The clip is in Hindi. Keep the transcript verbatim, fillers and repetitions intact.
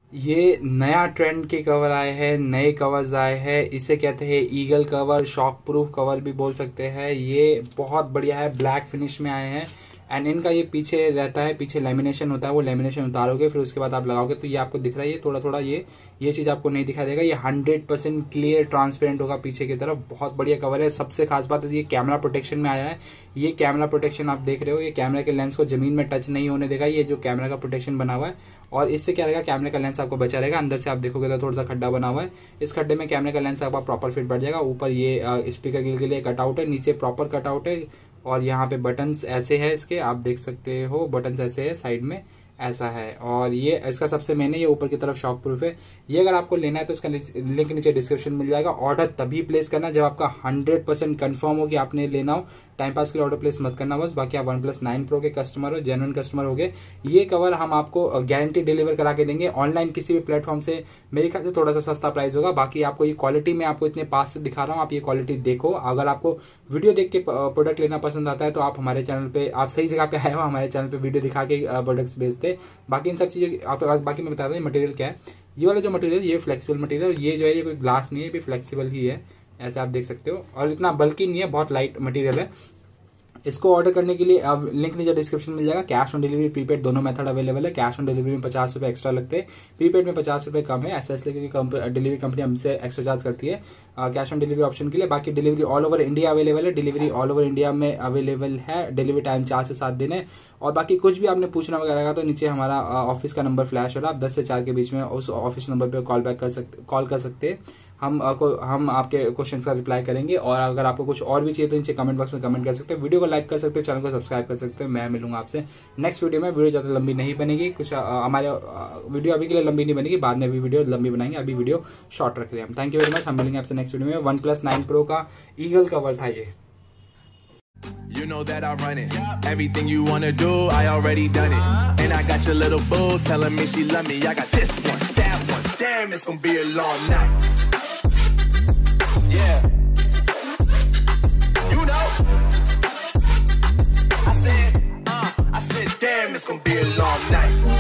ये नया ट्रेंड के कवर आए हैं, नए कवर्स आए हैं। इसे कहते हैं eagle cover, shockproof cover भी बोल सकते हैं। ये बहुत बढ़िया है, ब्लैक फिनिश में आए हैं। एंड इनका ये पीछे रहता है, पीछे लेमिनेशन होता है, वो लेमिनेशन उतारोगे फिर उसके बाद आप लगाओगे तो ये आपको दिख रहा है, ये थोड़ा थोड़ा ये ये चीज आपको नहीं दिखाई देगा। ये हंड्रेड परसेंट क्लियर ट्रांसपेरेंट होगा पीछे की तरफ। बहुत बढ़िया कवर है। सबसे खास बात है ये कैमरा प्रोटेक्शन में आया है। ये कैमरा प्रोटेक्शन आप देख रहे हो, ये कैमरा के लेंस को जमीन में टच नहीं होने देगा। ये जो कैमरा का प्रोटेक्शन बना हुआ है, और इससे क्या रहेगा, कैमरे का लेंस आपको बचा रहेगा। अंदर से आप देखोगे तो थोड़ा सा खड्डा बना हुआ है, इस खड्डे में कैमरे का लेंस आपका प्रॉपर फिट बैठ जाएगा। ऊपर ये स्पीकर के लिए कटआउट है, नीचे प्रॉपर कटआउट है, और यहाँ पे बटन्स ऐसे है इसके, आप देख सकते हो बटन्स ऐसे है, साइड में ऐसा है। और ये इसका सबसे मेन है, ये ऊपर की तरफ शॉक प्रूफ है। ये अगर आपको लेना है तो इसका लिंक नीचे डिस्क्रिप्शन मिल जाएगा। ऑर्डर तभी प्लेस करना जब आपका हंड्रेड परसेंट कंफर्म हो कि आपने लेना हो। टाइम पास के लिए ऑर्डर प्लेस मत करना बस। बाकी आप वन प्लस नाइन प्रो के कस्टमर हो, जेन्युइन कस्टमर हो गए। ये कवर हम आपको गारंटी डिलीवर करा के देंगे। ऑनलाइन किसी भी प्लेटफॉर्म से मेरे ख्याल से थोड़ा सा सस्ता प्राइस होगा। बाकी आपको ये क्वालिटी में आपको इतने पास से दिखा रहा हूँ, आप ये क्वालिटी देखो। अगर आपको वीडियो देख के प्रोडक्ट लेना पसंद आता है तो आप हमारे चैनल पे, आप सही जगह पे आए हो, हमारे चैनल पे वीडियो दिखा के प्रोडक्ट्स बेचते। बाकी इन सब चीजें आप बाकी मैं बता दूं मटेरियल क्या है। ये वाला जो मटेरियल, ये फ्लेक्सिबल मटेरियल, ये जो है ये कोई ग्लास नहीं है, ये फ्लेक्सिबल ही है, ऐसे आप देख सकते हो। और इतना बल्कि नहीं है, बहुत लाइट मटेरियल है। इसको ऑर्डर करने के लिए अब लिंक नीचे डिस्क्रिप्शन मिल जाएगा। कैश ऑन डिलीवरी, प्रीपेड दोनों मेथड अवेलेबल है। कैश ऑन डिलीवरी में पचास रुपए एक्स्ट्रा लगते हैं, प्रीपेड में पचास रुपए कम है। ऐसा इसलिए क्योंकि डिलीवरी कंपनी हमसे एक्स्ट्रा चार्ज करती है कैश ऑन डिलीवरी ऑप्शन के लिए। बाकी delivery all over India available है, डिलीवरी ऑल ओवर इंडिया में अवेलेबल है। डिलीवरी टाइम चार से सात दिन है। और बाकी कुछ भी आपने पूछना वगैरह का तो नीचे हमारा ऑफिस का नंबर फ्लैश हो रहा है, आप दस से चार के बीच में उस ऑफिस नंबर पे कॉल बैक कर सकते कॉल कर सकते हैं। हम को हम आपके क्वेश्चंस का रिप्लाई करेंगे। और अगर आपको कुछ और भी चाहिए तो नीचे कमेंट बॉक्स में कमेंट कर सकते हो। वीडियो को लाइक कर सकते हो, चैनल को सब्सक्राइब कर सकते हो। मैं मिलूंगा आपसे नेक्स्ट वीडियो में। वीडियो ज्यादा लंबी नहीं बनेगी, कुछ हमारे वीडियो अभी के लिए लंबी नहीं बनेगी, बाद में भी वीडियो लंबी बनाएंगे। अभी वीडियो शॉर्ट रख रहे हैं हम। Thank you very much. हम मिलेंगे आपसे नेक्स्ट वीडियो में। वन प्लस नाइन प्रो का ईगल कवर था ये। You know that I run it. Everything you wanna do, I already done it. And I got your little boo telling me she love me. I got this one, that one. Damn, it's gonna be a long night. Yeah. You know. I said, uh, I said, damn, it's gonna be a long night.